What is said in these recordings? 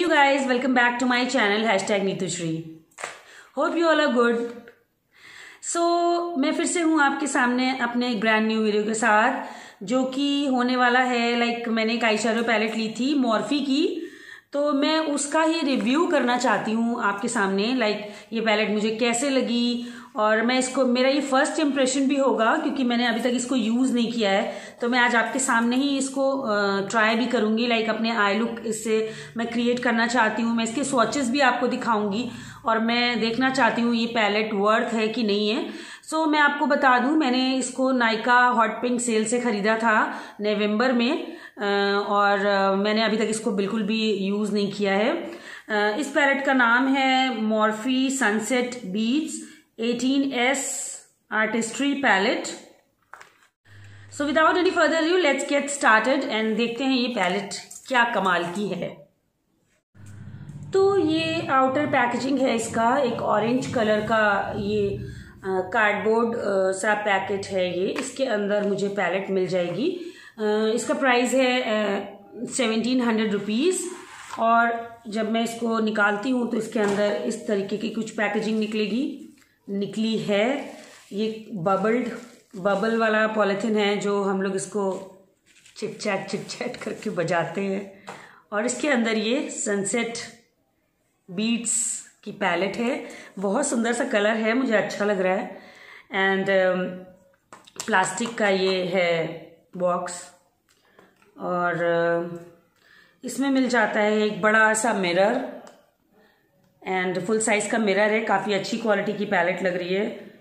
you guys, welcome back to my channel #Neetushri. Hope you all are good. So मैं फिर से हूँ आपके सामने अपने एक ब्रांड न्यू वीडियो के साथ, जो कि होने वाला है मैंने एक आई शैडो पैलेट ली थी मॉर्फी की, तो मैं उसका ही रिव्यू करना चाहती हूँ आपके सामने। ये पैलेट मुझे कैसे लगी, और मैं इसको, मेरा ये फर्स्ट इम्प्रेशन भी होगा क्योंकि मैंने अभी तक इसको यूज़ नहीं किया है, तो मैं आज आपके सामने ही इसको ट्राई भी करूँगी। अपने आई लुक इससे मैं क्रिएट करना चाहती हूँ। मैं इसके स्वॉचेस भी आपको दिखाऊंगी और मैं देखना चाहती हूँ ये पैलेट वर्थ है कि नहीं है। सो मैं आपको बता दूँ, मैंने इसको नायका हॉट पिंक सेल से ख़रीदा था नवंबर में, और मैंने अभी तक इसको बिल्कुल भी यूज़ नहीं किया है। इस पैलेट का नाम है Morphe sunset beats 18S artistry palette. So without any further due let's get started and देखते हैं ये पैलेट क्या कमाल की है। तो ये आउटर पैकेजिंग है इसका, एक ऑरेंज कलर का ये कार्डबोर्ड सा पैकेट है ये। इसके अंदर मुझे पैलेट मिल जाएगी। इसका प्राइस है 1700 रुपीज़, और जब मैं इसको निकालती हूँ तो इसके अंदर इस तरीके की कुछ पैकेजिंग निकली है। ये बबल वाला पॉलीथिन है, जो हम लोग इसको चिट चैट करके बजाते हैं, और इसके अंदर ये सनसेट बीट्स की पैलेट है। बहुत सुंदर सा कलर है, मुझे अच्छा लग रहा है। एंड प्लास्टिक का ये है बॉक्स, और इसमें मिल जाता है एक बड़ा सा मिरर, एंड फुल साइज का मिरर है। काफ़ी अच्छी क्वालिटी की पैलेट लग रही है।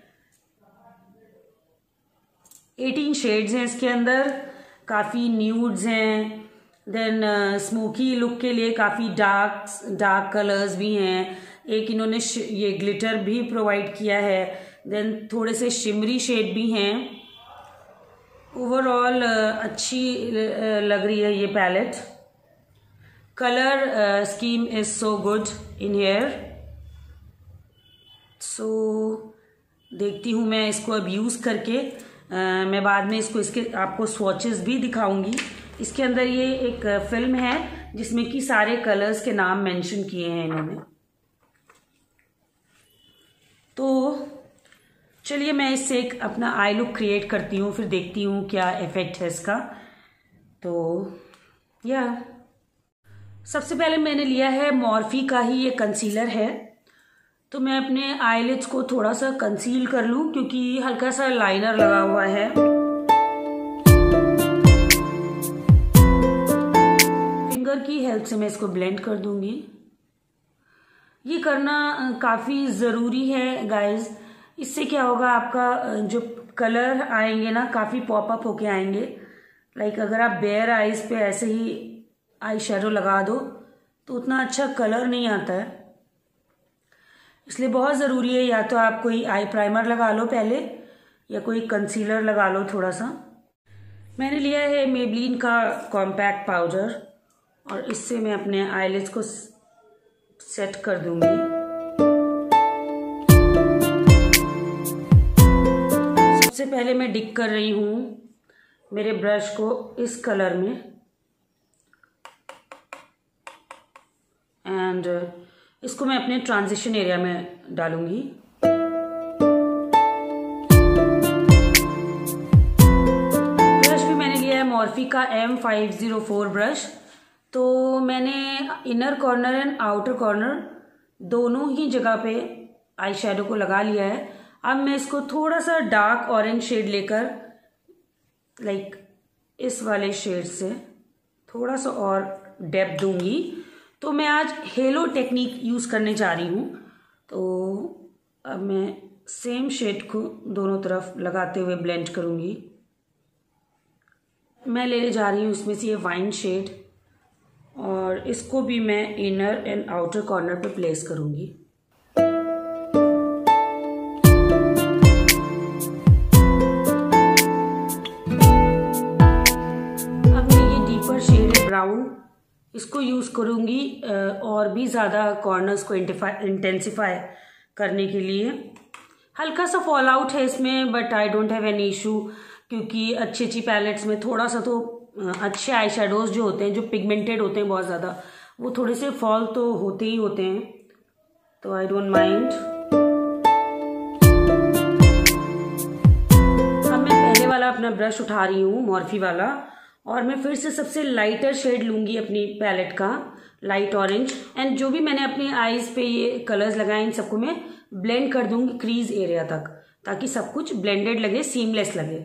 18 शेड्स हैं इसके अंदर, काफ़ी न्यूड्स हैं, देन स्मोकी लुक के लिए काफ़ी डार्क कलर्स भी हैं। एक इन्होंने ये ग्लिटर भी प्रोवाइड किया है, देन थोड़े से शिमरी शेड भी हैं। ओवरऑल अच्छी लग रही है ये palette. Colour scheme is so good in here. So देखती हूँ मैं इसको अब यूज़ करके। मैं बाद में इसके आपको स्वॉचेस भी दिखाऊंगी। इसके अंदर ये एक फिल्म है जिसमें कि सारे कलर्स के नाम मेंशन किए हैं इन्होंने। तो चलिए मैं इससे एक अपना आई लुक क्रिएट करती हूँ, फिर देखती हूँ क्या इफेक्ट है इसका। तो सबसे पहले मैंने लिया है मॉर्फी का ही ये कंसीलर है। तो मैं अपने आईलिड्स को थोड़ा सा कंसील कर लूँ क्योंकि हल्का सा लाइनर लगा हुआ है। फिंगर की हेल्प से मैं इसको ब्लेंड कर दूंगी। ये करना काफ़ी ज़रूरी है गाइज। इससे क्या होगा, आपका जो कलर आएंगे ना काफ़ी पॉपअप होके आएंगे। अगर आप बेयर आइज पे ऐसे ही आई शैडो लगा दो तो उतना अच्छा कलर नहीं आता है। इसलिए बहुत ज़रूरी है, या तो आप कोई आई प्राइमर लगा लो पहले, या कोई कंसीलर लगा लो थोड़ा सा। मैंने लिया है मेबलिन का कॉम्पैक्ट पाउडर, और इससे मैं अपने आईलिड्स को सेट कर दूंगी। सबसे पहले मैं डिप कर रही हूँ मेरे ब्रश को इस कलर में, एंड इसको मैं अपने ट्रांजिशन एरिया में डालूंगी। ब्रश भी मैंने लिया है मॉर्फी का M504 ब्रश। तो मैंने inner corner and outer corner दोनों ही जगह पे आई शैडो को लगा लिया है। अब मैं इसको थोड़ा सा डार्क ऑरेंज शेड लेकर इस वाले शेड से थोड़ा सा और डेप्थ दूंगी। तो मैं आज हेलो टेक्निक यूज़ करने जा रही हूँ। तो अब मैं सेम शेड को दोनों तरफ लगाते हुए ब्लेंड करूँगी। मैं लेने जा रही हूँ इसमें से ये वाइन शेड, और इसको भी मैं इनर एंड आउटर कॉर्नर पे प्लेस करूँगी। अब मैं ये डीपर शेड है ब्राउन, इसको यूज़ करूँगी और भी ज़्यादा कॉर्नर्स को इंटेंसिफाई करने के लिए। हल्का सा फॉल आउट है इसमें, but I don't have any issue, क्योंकि अच्छी पैलेट्स में थोड़ा सा तो अच्छे आई शैडोज जो होते हैं, जो पिगमेंटेड होते हैं बहुत ज़्यादा, वो थोड़े से फॉल तो होते ही होते हैं, तो आई डोंट माइंड। अब मैं पहले वाला अपना ब्रश उठा रही हूँ, मॉर्फी वाला, और मैं फिर से सबसे लाइटर शेड लूंगी अपनी पैलेट का, लाइट ऑरेंज। एंड जो भी मैंने अपनी आईज पे ये कलर्स लगाए इन सबको मैं ब्लेंड कर दूंगी क्रीज एरिया तक, ताकि सब कुछ ब्लेंडेड लगे, सीमलेस लगे।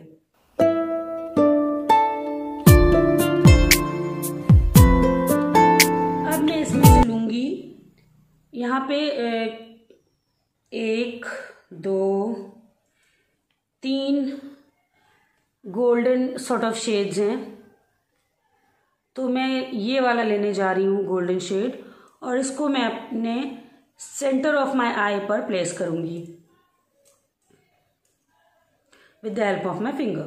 अब मैं इसमें से लूंगी यहाँ पे 1 2 3 गोल्डन सॉर्ट ऑफ शेड्स हैं, तो मैं ये वाला लेने जा रही हूँ गोल्डन शेड, और इसको मैं अपने सेंटर ऑफ माय आई पर प्लेस करूंगी with the help of my finger.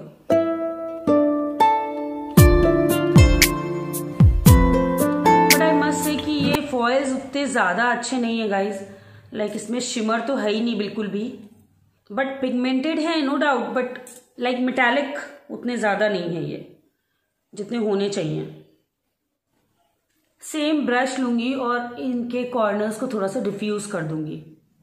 But I must say कि ये फॉइल्स उतने ज़्यादा अच्छे नहीं है गाइज, लाइक इसमें शिमर तो है ही नहीं बिल्कुल भी, बट पिगमेंटेड है no doubt, but like metallic उतने ज़्यादा नहीं है ये जितने होने चाहिए। सेम ब्रश लूंगी और इनके कॉर्नर्स को थोड़ा सा डिफ्यूज कर दूंगी।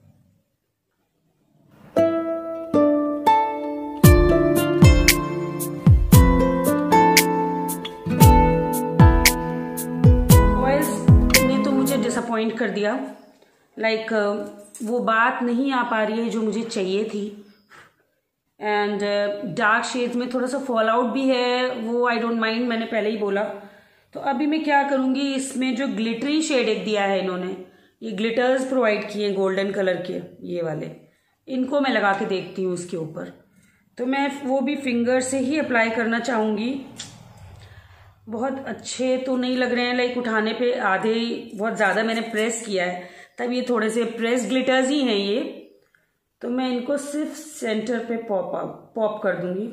ऑयल्स ने तो मुझे डिसअपॉइंट कर दिया, लाइक वो बात नहीं आ पा रही है जो मुझे चाहिए थी। एंड डार्क शेड्स में थोड़ा सा फॉल आउट भी है, वो आई डोंट माइंड, मैंने पहले ही बोला। तो अभी मैं क्या करूंगी, इसमें जो ग्लिटरी शेड एक दिया है इन्होंने, ये ग्लिटर्स प्रोवाइड किए हैं गोल्डन कलर के, ये वाले, इनको मैं लगा के देखती हूँ इसके ऊपर। तो मैं वो भी फिंगर से ही अप्लाई करना चाहूँगी। बहुत अच्छे तो नहीं लग रहे हैं, लाइक उठाने पे आधे ही, बहुत ज़्यादा मैंने प्रेस किया है, तब ये थोड़े से प्रेस ग्लिटर्स ही हैं ये। तो मैं इनको सिर्फ सेंटर पे पॉप कर दूंगी।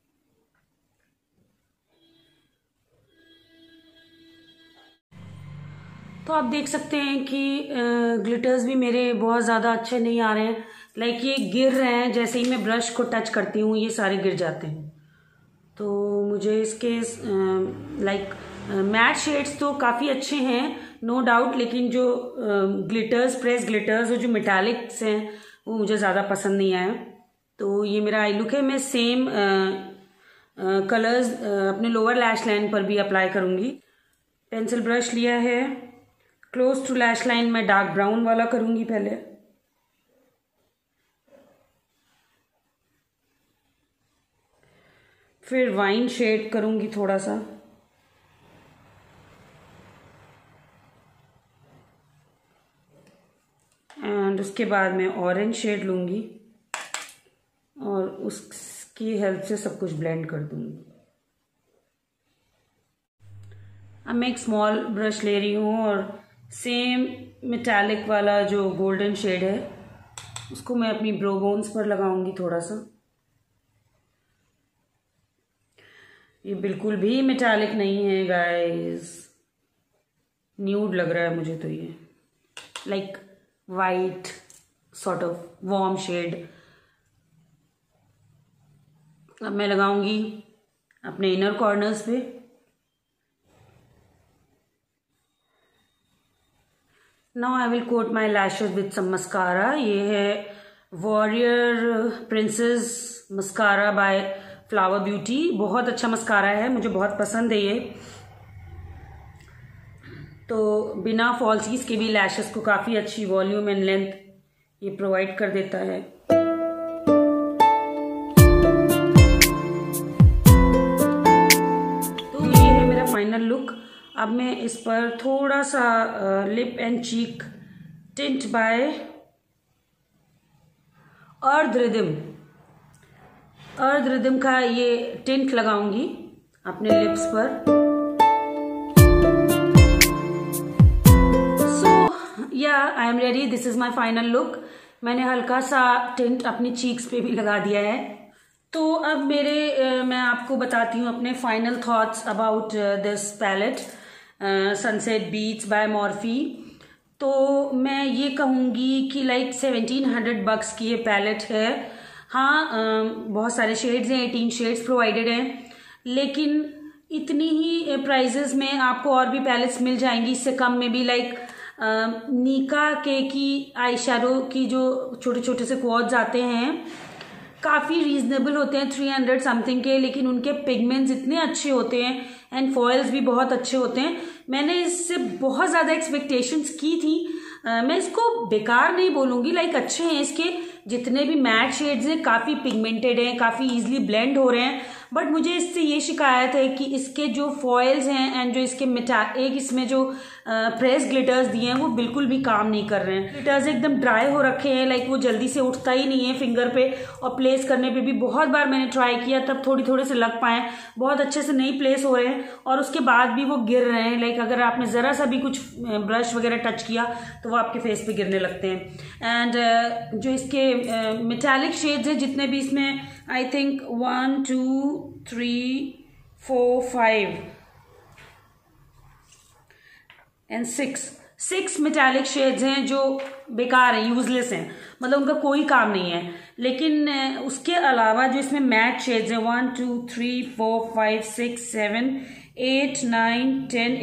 तो आप देख सकते हैं कि ग्लिटर्स भी मेरे बहुत ज़्यादा अच्छे नहीं आ रहे हैं, लाइक ये गिर रहे हैं, जैसे ही मैं ब्रश को टच करती हूँ ये सारे गिर जाते हैं। तो मुझे इसके लाइक मैट शेड्स तो काफ़ी अच्छे हैं नो डाउट, लेकिन जो ग्लिटर्स, प्रेस ग्लिटर्स और जो मेटालिक्स हैं वो मुझे ज़्यादा पसंद नहीं आया। तो ये मेरा आई लुक है। मैं सेम कलर्स अपने लोअर लैश लाइन पर भी अप्लाई करूँगी। पेंसिल ब्रश लिया है, क्लोज टू लैश लाइन में डार्क ब्राउन वाला करूँगी पहले, फिर वाइन शेड करूँगी थोड़ा सा, एंड उसके बाद मैं ऑरेंज शेड लूँगी और उसकी हेल्प से सब कुछ ब्लेंड कर दूँगी। अब मैं एक स्मॉल ब्रश ले रही हूँ और सेम मेटालिक वाला जो गोल्डन शेड है उसको मैं अपनी ब्रो बोन्स पर लगाऊंगी थोड़ा सा। ये बिल्कुल भी मेटालिक नहीं है गाइस, न्यूड लग रहा है मुझे तो ये, like white sort of warm shade. अब मैं लगाऊंगी अपने इनर कॉर्नर्स पे। Now I will coat my lashes with some mascara. ये है warrior princess mascara by Flower Beauty. बहुत अच्छा मस्कारा है, मुझे बहुत पसंद है ये। तो बिना फॉल्सीज के भी लैशेस को काफ़ी अच्छी वॉल्यूम एंड लेंथ ये प्रोवाइड कर देता है। तो ये है मेरा फाइनल लुक। अब मैं इस पर थोड़ा सा lip and cheek tint by Earth Rhythm का ये टिंट लगाऊंगी अपने लिप्स पर। So yeah I am ready, this is my final look. मैंने हल्का सा टिंट अपनी चीक्स पे भी लगा दिया है। तो अब मैं आपको बताती हूँ अपने final thoughts about this palette sunset beats by Morphe. तो मैं ये कहूँगी कि लाइक 1700 bucks की ये पैलेट है। हाँ, बहुत सारे शेड्स हैं, 18 शेड्स प्रोवाइडेड हैं, लेकिन इतनी ही प्राइजेस में आपको और भी पैलेट्स मिल जाएंगी, इससे कम में भी। लाइक नीका के की आई शैडो की जो छोटे छोटे से क्वाड्स आते हैं, काफ़ी रीजनेबल होते हैं, 300 समथिंग के, लेकिन उनके पिगमेंट्स इतने अच्छे होते हैं एंड फॉयल्स भी बहुत अच्छे होते हैं। मैंने इससे बहुत ज़्यादा एक्सपेक्टेशंस की थी। मैं इसको बेकार नहीं बोलूँगी, लाइक अच्छे हैं। इसके जितने भी मैट शेड्स हैं काफ़ी पिगमेंटेड हैं, काफ़ी इजीली ब्लेंड हो रहे हैं। बट मुझे इससे ये शिकायत है कि इसके जो फॉयल्स हैं एंड जो इसके एक इसमें जो प्रेस ग्लिटर्स दिए हैं वो बिल्कुल भी काम नहीं कर रहे हैं। ग्लिटर्स एकदम ड्राई हो रखे हैं, लाइक वो जल्दी से उठता ही नहीं है फिंगर पे, और प्लेस करने पे भी बहुत बार मैंने ट्राई किया, तब थोड़ी थोड़े से लग पाए, बहुत अच्छे से नहीं प्लेस हो रहे हैं, और उसके बाद भी वो गिर रहे हैं। लाइक अगर आपने ज़रा सा भी कुछ ब्रश वगैरह टच किया तो वो आपके फेस पे गिरने लगते हैं। एंड जो इसके मेटालिक शेड्स हैं जितने भी इसमें, I think 1 2 3 4 5 and 6 metallic shades हैं जो बेकार हैं, यूजलेस हैं, मतलब उनका कोई काम नहीं है। लेकिन उसके अलावा जो इसमें मैट शेड्स हैं 1 2 3 4 5 6 7 8 9 10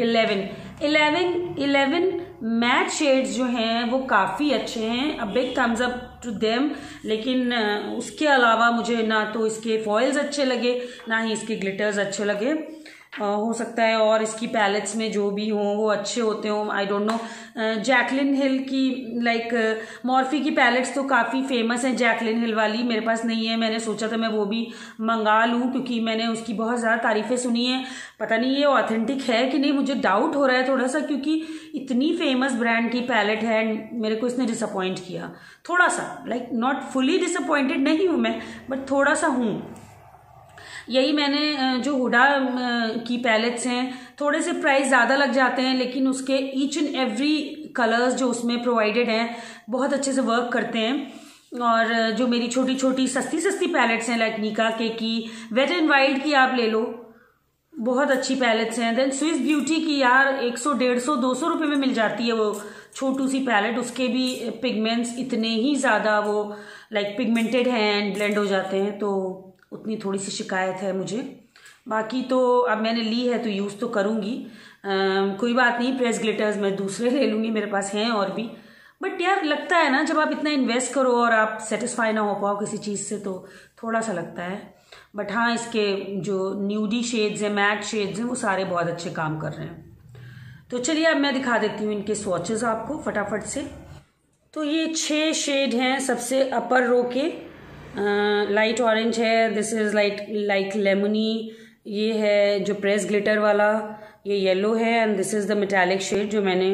11 मैट शेड्स जो हैं वो काफ़ी अच्छे हैं। A big thumbs up to them. लेकिन उसके अलावा मुझे ना तो इसके फॉइल्स अच्छे लगे, ना ही इसके ग्लिटर्स अच्छे लगे। हो सकता है और इसकी पैलेट्स में जो भी हों वो अच्छे होते हों, I don't know. Jaclyn Hill की लाइक मॉर्फी की पैलेट्स तो काफ़ी फेमस हैं, जैकलिन हिल वाली मेरे पास नहीं है। मैंने सोचा था मैं वो भी मंगा लूँ क्योंकि मैंने उसकी बहुत ज़्यादा तारीफ़ें सुनी हैं। पता नहीं ये ऑथेंटिक है कि नहीं, मुझे डाउट हो रहा है थोड़ा सा, क्योंकि इतनी फेमस ब्रांड की पैलेट है। मेरे को इसने डिसअपॉइंट किया थोड़ा सा, लाइक नॉट फुली डिसअपॉइंटेड नहीं हूँ मैं, बट थोड़ा सा हूँ। यही मैंने जो हुडा की पैलेट्स हैं थोड़े से प्राइस ज़्यादा लग जाते हैं, लेकिन उसके ईच एंड एवरी कलर्स जो उसमें प्रोवाइडेड हैं बहुत अच्छे से वर्क करते हैं। और जो मेरी छोटी छोटी सस्ती पैलेट्स हैं लाइक नीका के की, वेट एंड वाइल्ड की आप ले लो, बहुत अच्छी पैलेट्स हैं। देन स्विस ब्यूटी की यार 100 150 200 रुपये में मिल जाती है वो छोटू सी पैलेट। उसके भी पिगमेंट्स इतने ही ज़्यादा वो लाइक पिगमेंटेड हैं एंड ब्लेंड हो जाते हैं, तो उतनी थोड़ी सी शिकायत है मुझे। बाकी तो अब मैंने ली है तो यूज़ तो करूँगी, कोई बात नहीं। प्रेस ग्लिटर्स मैं दूसरे ले लूँगी, मेरे पास हैं और भी। बट यार लगता है ना जब आप इतना इन्वेस्ट करो और आप सेटिस्फाई ना हो पाओ किसी चीज़ से, तो थोड़ा सा लगता है। बट हाँ, इसके जो न्यूडी शेड्स हैं, मैट शेड्स हैं, वो सारे बहुत अच्छे काम कर रहे हैं। तो चलिए अब मैं दिखा देती हूँ इनके स्वॉचेस आपको फटाफट से। तो ये 6 शेड हैं सबसे अपर रो के। लाइट ऑरेंज है, दिस इज़ लाइक लेमनी। ये है जो प्रेस ग्लिटर वाला, ये येलो है। And this is the metallic shade जो मैंने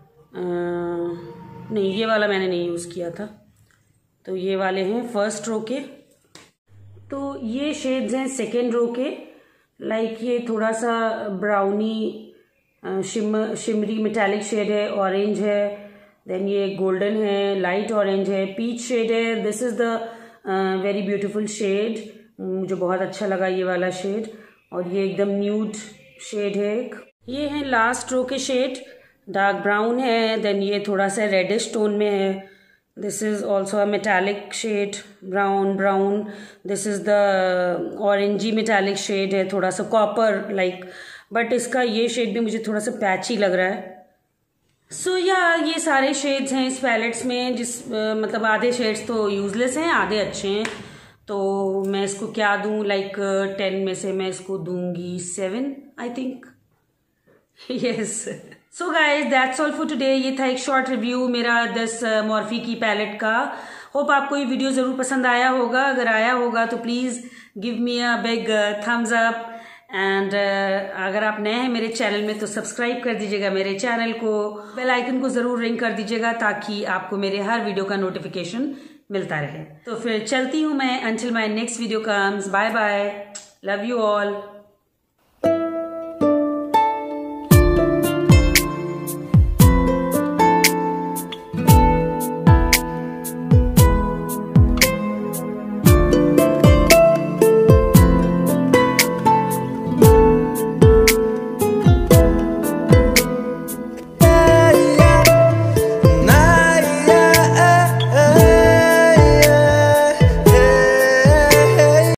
नहीं, ये वाला मैंने नहीं यूज़ किया था। तो ये वाले हैं फर्स्ट रो के। तो ये शेड्स हैं सेकेंड रो के। लाइक ये थोड़ा सा ब्राउनी शिमरी मेटालिक शेड है, ऑरेंज है। देन ये गोल्डन है, लाइट ऑरेंज है, पीच शेड है। This is the very beautiful shade, मुझे बहुत अच्छा लगा ये वाला शेड। और ये एकदम न्यूड शेड है एक। ये है लास्ट रो के शेड, डार्क ब्राउन है। देन ये थोड़ा सा रेडिश टोन में है। This is also a metallic shade, brown. This is the orangey metallic shade है, थोड़ा सा कॉपर लाइक, बट इसका ये शेड भी मुझे थोड़ा सा पैची लग रहा है। सो ये सारे शेड्स हैं इस पैलेट्स में, मतलब आधे शेड्स तो यूजलेस हैं, आधे अच्छे हैं। तो मैं इसको क्या दूं, लाइक 10 में से मैं इसको दूंगी 7 I think. Yes. So guys that's all for today. ये था एक शॉर्ट रिव्यू मेरा 10 मॉर्फी की पैलेट का। होप आपको ये वीडियो ज़रूर पसंद आया होगा। अगर आया होगा तो please give me a big thumbs up. And अगर आप नए हैं मेरे चैनल में तो सब्सक्राइब कर दीजिएगा मेरे चैनल को, बेल आइकन को ज़रूर रिंग कर दीजिएगा ताकि आपको मेरे हर वीडियो का नोटिफिकेशन मिलता रहे। तो फिर चलती हूँ मैं, until my next video comes. Bye bye, love you all.